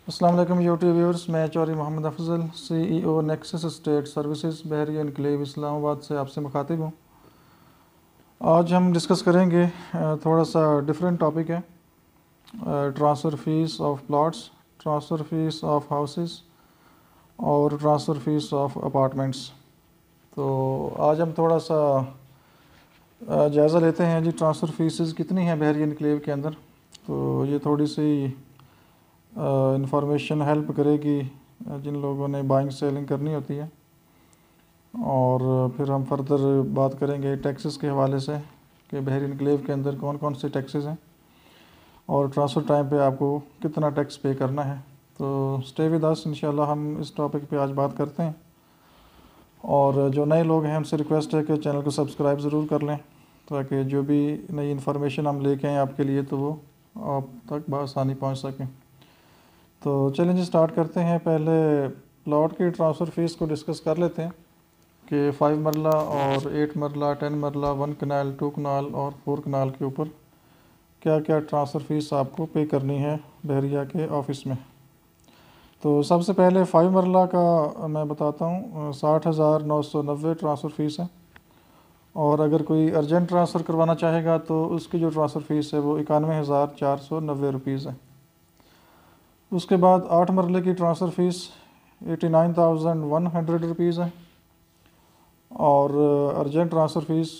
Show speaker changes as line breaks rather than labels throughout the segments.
अस्सलाम वालेकुम YouTube viewers, मैं Chaudhry Mohammad Afzal CEO Nexus state services Bahria enclave Islamabad से आपसे मुखातिब हूँ। आज हम डिस्कस करेंगे थोड़ा सा डिफरेंट टॉपिक है, transfer fees of plots, transfer fees of houses और ट्रांसफ़र फ़ीस ऑफ अपार्टमेंट्स। तो आज हम थोड़ा सा जायज़ा लेते हैं जी ट्रांसफ़र फ़ीसेस कितनी हैं बहरिया इनक्लेव के अंदर। तो ये थोड़ी सी इंफॉर्मेशन हेल्प करेगी जिन लोगों ने बाइंग सेलिंग करनी होती है। और फिर हम फर्दर बात करेंगे टैक्सेस के हवाले से कि बहरीन इनक्लेव के अंदर कौन कौन से टैक्सेस हैं और ट्रांसफ़र टाइम पे आपको कितना टैक्स पे करना है। तो स्टे विद अस, इंशाल्लाह हम इस टॉपिक पे आज बात करते हैं। और जो नए लोग हैं उनसे रिक्वेस्ट है कि चैनल को सब्सक्राइब ज़रूर कर लें ताकि जो भी नई इन्फॉर्मेशन हम लेके आएँ आपके लिए तो वो आप तक बआसानी पहुँच सकें। तो चलें जी स्टार्ट करते हैं। पहले प्लॉट की ट्रांसफ़र फ़ीस को डिस्कस कर लेते हैं कि 5 मरला और 8 मरला, 10 मरला, 1 कनाल, 2 कनाल और 4 कनाल के ऊपर क्या क्या ट्रांसफ़र फ़ीस आपको पे करनी है बहरिया के ऑफ़िस में। तो सबसे पहले 5 मरला का मैं बताता हूँ, 60,990 ट्रांसफ़र फ़ीस है। और अगर कोई अर्जेंट ट्रांसफ़र करवाना चाहेगा तो उसकी जो ट्रांसफ़र फ़ीस है वो 91,490 रुपीज़ है। उसके बाद 8 मरले की ट्रांसफ़र फ़ीस 89,100 रुपीज़ है और अर्जेंट ट्रांसफ़र फ़ीस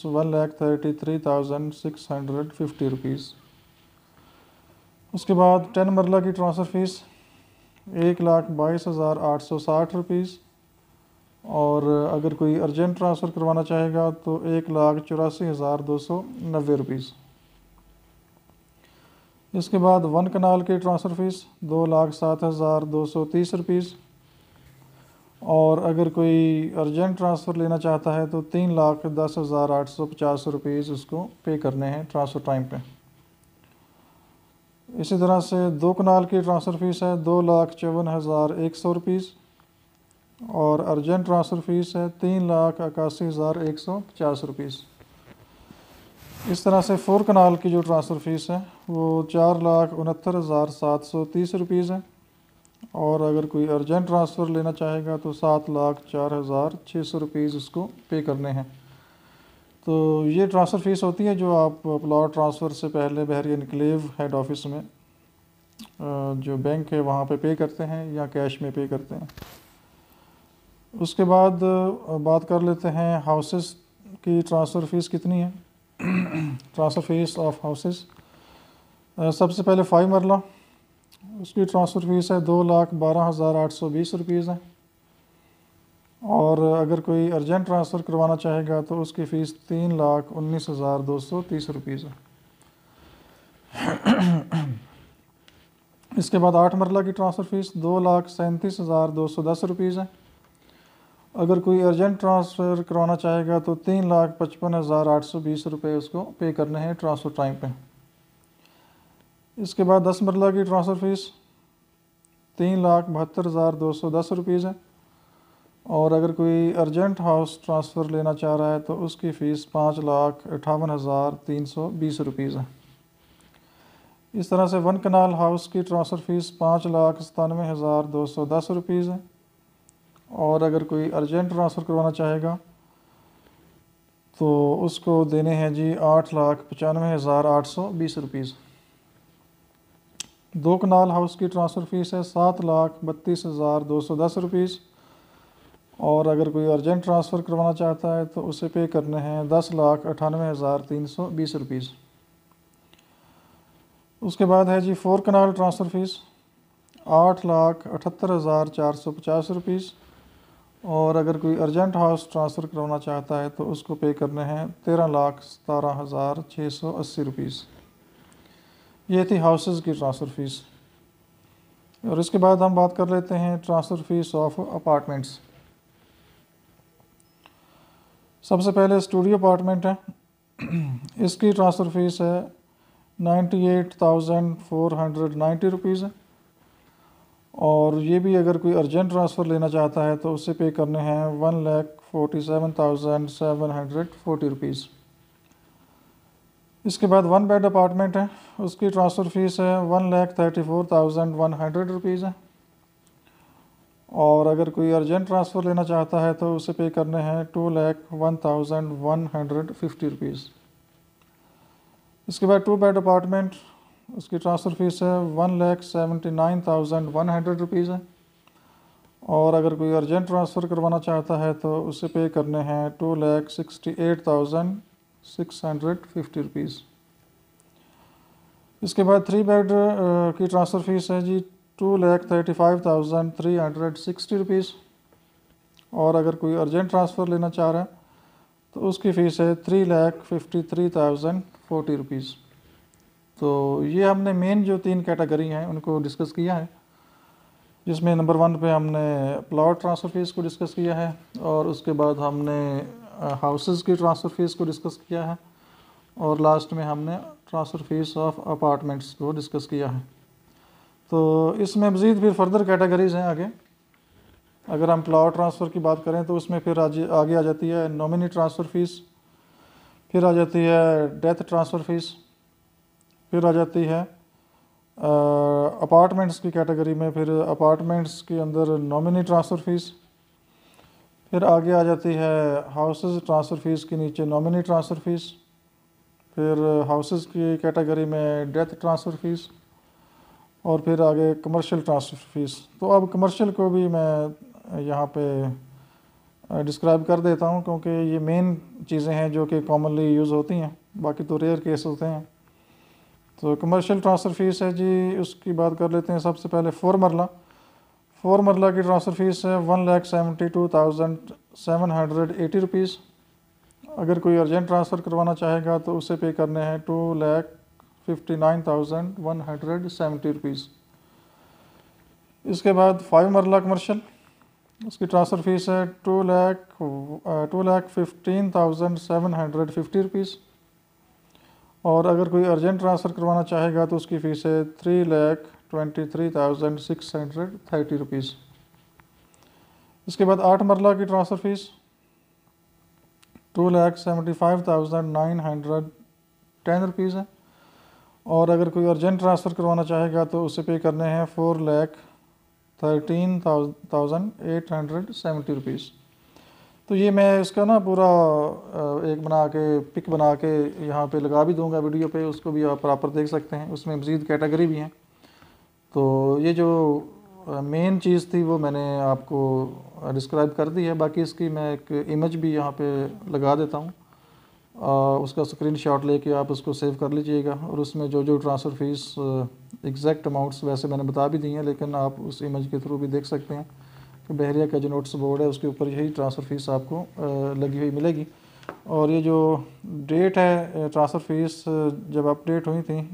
1,33,650 रुपीज़। उसके बाद 10 मरला की ट्रांसफ़र फ़ीस 1,22,860 रुपीज़ और अगर कोई अर्जेंट ट्रांसफ़र करवाना चाहेगा तो 1,84,290 रुपीज़। इसके बाद 1 कनाल की ट्रांसफ़र फ़ीस 2,07,230 रुपीज़ और अगर कोई अर्जेंट ट्रांसफ़र लेना चाहता है तो 3,10,850 रुपीज़ उसको पे करने हैं ट्रांसफ़र टाइम पे। इसी तरह से 2 कनाल की ट्रांसफ़र फ़ीस है 2,54,100 रुपीज़ और अर्जेंट ट्रांसफ़र फ़ीस है 3,81,150 रुपीज़। इस तरह से 4 कनाल की जो ट्रांसफ़र फ़ीस है वो 4,69,730 रुपीज़ है और अगर कोई अर्जेंट ट्रांसफ़र लेना चाहेगा तो 7,04,600 रुपीज़ उसको पे करने हैं। तो ये ट्रांसफ़र फ़ीस होती है जो आप प्लॉट ट्रांसफ़र से पहले बहरिया इनक्लेव हेड ऑफ़िस में जो बैंक है वहाँ पे करते हैं या कैश में पे करते हैं। उसके बाद बात कर लेते हैं हाउसेस की ट्रांसफ़र फ़ीस कितनी है। ट्रांसफ़र फ़ीस ऑफ हाउसेस सबसे पहले 5 मरला, उसकी ट्रांसफ़र फ़ीस है 2,12,820 रुपीज़ है और अगर कोई अर्जेंट ट्रांसफ़र करवाना चाहेगा तो उसकी फ़ीस 3,19,230 रुपीज़ है। इसके बाद 8 मरला की ट्रांसफ़र फ़ीस 2,37,210 रुपीज़ है। अगर कोई अर्जेंट ट्रांसफ़र करवाना चाहेगा तो 3,55,820 रुपये उसको पे करने हैं ट्रांसफ़र टाइम पे। इसके बाद 10 मरला की ट्रांसफ़र फ़ीस 3,72,210 रुपीज़ है और अगर कोई अर्जेंट हाउस ट्रांसफ़र लेना चाह रहा है तो उसकी फ़ीस 5,58,320 रुपीज़ है। इस तरह से 1 कनाल हाउस की ट्रांसफ़र फ़ीस 5,97,210 रुपीज़ है और अगर कोई अर्जेंट ट्रांसफ़र करवाना चाहेगा तो उसको देने हैं जी 8,95,820 रुपीज़। 2 कनाल हाउस की ट्रांसफ़र फ़ीस है 7,32,210 रुपीज़ और अगर कोई अर्जेंट ट्रांसफ़र करवाना चाहता है तो उसे पे करने हैं 10,98,320 रुपीज़। उसके बाद है जी 4 कनाल ट्रांसफ़र फ़ीस 8,78,450 रुपीज़ और अगर कोई अर्जेंट हाउस ट्रांसफ़र करवाना चाहता है तो उसको पे करने हैं 13,17,680 रुपीज़। ये थी हाउसेस की ट्रांसफ़र फ़ीस। और इसके बाद हम बात कर लेते हैं ट्रांसफ़र फ़ीस ऑफ अपार्टमेंट्स। सबसे पहले स्टूडियो अपार्टमेंट है, इसकी ट्रांसफ़र फ़ीस है 98,490 रुपीज़ है और ये भी अगर कोई अर्जेंट ट्रांसफ़र लेना चाहता है तो उसे पे करने हैं 1,47,740 रुपीज़। इसके बाद 1 बेड अपार्टमेंट है, उसकी ट्रांसफ़र फ़ीस है 1,34,100 रुपीज़ है और अगर कोई अर्जेंट ट्रांसफ़र लेना चाहता है तो उसे पे करने हैं 2,01,150 रुपीज़। इसके बाद 2 बेड अपार्टमेंट, उसकी ट्रांसफ़र फ़ीस है 1,79,100 रुपीज़ है। और अगर कोई अर्जेंट ट्रांसफ़र करवाना चाहता है तो उसे पे करने हैं 2,68,650 रुपीज़। इसके बाद 3 बेड की ट्रांसफ़र फ़ीस है जी 2,35,360 रुपीज़। और अगर कोई अर्जेंट ट्रांसफ़र लेना चाह रहा है तो उसकी फ़ीस है 3,53,040 रुपीज़। तो ये हमने मेन जो 3 कैटेगरी हैं उनको डिस्कस किया है, जिसमें नंबर 1 पे हमने प्लॉट ट्रांसफ़र फ़ीस को डिस्कस किया है, और उसके बाद हमने हाउसेस की ट्रांसफ़र फ़ीस को डिस्कस किया है, और लास्ट में हमने ट्रांसफ़र फ़ीस ऑफ अपार्टमेंट्स को डिस्कस किया है। तो इसमें मज़ीद फिर फर्दर कैटेगरीज़ हैं आगे। अगर हम प्लॉट ट्रांसफ़र की बात करें तो उसमें फिर आगे आ जाती है नॉमिनी ट्रांसफ़र फ़ीस, फिर आ जाती है डेथ ट्रांसफ़र फ़ीस, फिर आ जाती है अपार्टमेंट्स की कैटेगरी में फिर अपार्टमेंट्स के अंदर नॉमिनी ट्रांसफ़र फ़ीस, फिर आगे आ जाती है हाउसेस ट्रांसफ़र फ़ीस के नीचे नॉमिनी ट्रांसफ़र फ़ीस, फिर हाउसेस की कैटेगरी में डेथ ट्रांसफ़र फ़ीस, और फिर आगे कमर्शियल ट्रांसफ़र फ़ीस। तो अब कमर्शियल को भी मैं यहाँ पे डिस्क्राइब कर देता हूँ, क्योंकि ये मेन चीज़ें हैं जो कि कॉमनली यूज़ होती हैं, बाकी तो रेयर केस होते हैं। तो कमर्शियल ट्रांसफ़र फ़ीस है जी, उसकी बात कर लेते हैं। सबसे पहले 4 मरला की ट्रांसफ़र फ़ीस है 1,72,780 रुपीज़। अगर कोई अर्जेंट ट्रांसफ़र करवाना चाहेगा तो उसे पे करने हैं 2,59,170 रुपीज़। इसके बाद 5 मरला कमर्शियल, उसकी ट्रांसफ़र फ़ीस है 2,15,750 रुपीज़। और अगर कोई अर्जेंट ट्रांसफ़र करवाना चाहेगा तो उसकी फ़ीस है 3,23,630 रुपीज़। इसके बाद 8 मरला की ट्रांसफ़र फ़ीस 2,75,910 रुपीज़ है। और अगर कोई अर्जेंट ट्रांसफ़र करवाना चाहेगा तो उसे पे करने हैं 4,13,870 रुपीज़। तो ये मैं इसका ना पूरा एक पिक बना के यहाँ पे लगा भी दूंगा वीडियो पे, उसको भी आप प्रॉपर देख सकते हैं। उसमें मज़ीद कैटेगरी भी हैं। तो ये जो मेन चीज़ थी वो मैंने आपको डिस्क्राइब कर दी है। बाकी इसकी मैं एक इमेज भी यहाँ पे लगा देता हूँ, उसका स्क्रीनशॉट लेके आप उसको सेव कर लीजिएगा। और उसमें जो जो ट्रांसफ़र फ़ीस एग्जैक्ट अमाउंट्स वैसे मैंने बता भी दी हैं, लेकिन आप उस इमेज के थ्रू भी देख सकते हैं कि बहरिया का जो नोट्स बोर्ड है उसके ऊपर यही ट्रांसफ़र फ़ीस आपको लगी हुई मिलेगी। और ये जो डेट है ट्रांसफ़र फ़ीस जब अपडेट हुई थी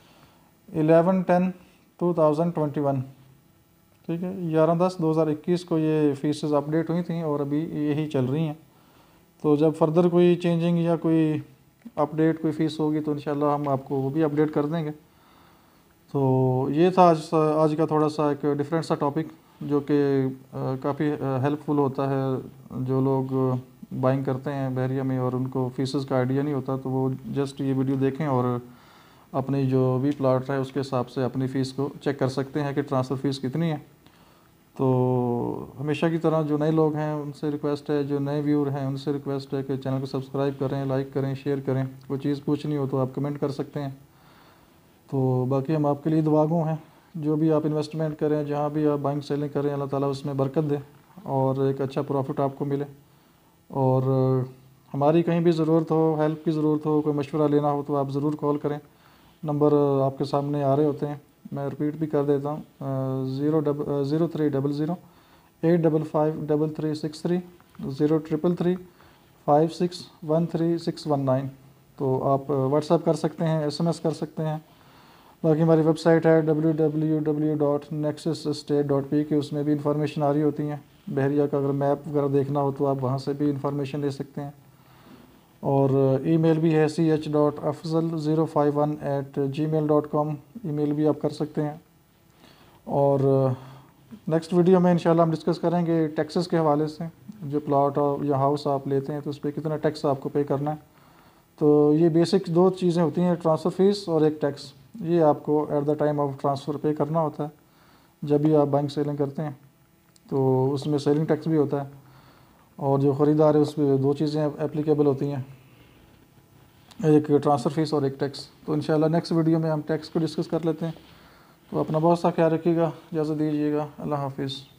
11/10/2021, ठीक है, 11/10/2021 को ये फ़ीसेस अपडेट हुई थी और अभी यही चल रही हैं। तो जब फर्दर कोई चेंजिंग या कोई अपडेट कोई फ़ीस होगी तो इंशाल्लाह हम आपको वो भी अपडेट कर देंगे। तो ये था आज का थोड़ा सा एक डिफरेंट सा टॉपिक, जो कि काफ़ी हेल्पफुल होता है। जो लोग बाइंग करते हैं बहरिया में और उनको फ़ीसेस का आइडिया नहीं होता, तो वो जस्ट ये वीडियो देखें और अपनी जो भी प्लाट है उसके हिसाब से अपनी फ़ीस को चेक कर सकते हैं कि ट्रांसफ़र फ़ीस कितनी है। तो हमेशा की तरह जो नए लोग हैं उनसे रिक्वेस्ट है, जो नए व्यूअर हैं उनसे रिक्वेस्ट है कि चैनल को सब्सक्राइब करें, लाइक करें, शेयर करें। कोई चीज़ पूछनी हो तो आप कमेंट कर सकते हैं। तो बाकी हम आपके लिए दुआगो हैं। जो भी आप इन्वेस्टमेंट करें, जहाँ भी आप बाइंग सेलिंग करें, अल्लाह ताला उसमें बरकत दे और एक अच्छा प्रॉफिट आपको मिले। और हमारी कहीं भी ज़रूरत हो, हेल्प की ज़रूरत हो, कोई मशवरा लेना हो तो आप ज़रूर कॉल करें। नंबर आपके सामने आ रहे होते हैं, मैं रिपीट भी कर देता हूँ 0300-855-3363 03335613 तो आप व्हाट्सएप कर सकते हैं, SMS कर सकते हैं। बाकी हमारी वेबसाइट है www.nexusestate.pk, उसमें भी इंफॉर्मेशन आ रही होती हैं। बहरिया का अगर मैप वगैरह देखना हो तो आप वहाँ से भी इंफॉर्मेशन ले सकते हैं। और ईमेल भी है ch.afzal051@gmail.com, ईमेल भी आप कर सकते हैं। और नेक्स्ट वीडियो में इंशाल्लाह हम डिस्कस करेंगे टैक्सेस के हवाले से। जो प्लॉट या हाउस आप लेते हैं तो उस पर कितना टैक्स आपको पे करना है। तो ये बेसिक 2 चीज़ें होती हैं, ट्रांसफ़र फ़ीस और एक टैक्स। ये आपको at the time of transfer pay करना होता है जब भी आप बैंक सेलिंग करते हैं। तो उसमें सेलिंग टैक्स भी होता है, और जो ख़रीदार है उस पर 2 चीज़ें एप्लीकेबल होती हैं, एक ट्रांसफ़र फ़ीस और एक टैक्स। तो इंशाल्लाह नेक्स्ट वीडियो में हम टैक्स को डिस्कस कर लेते हैं। तो अपना बहुत सा ख्याल रखिएगा, इजाज़त दीजिएगा, अल्लाह हाफिज़।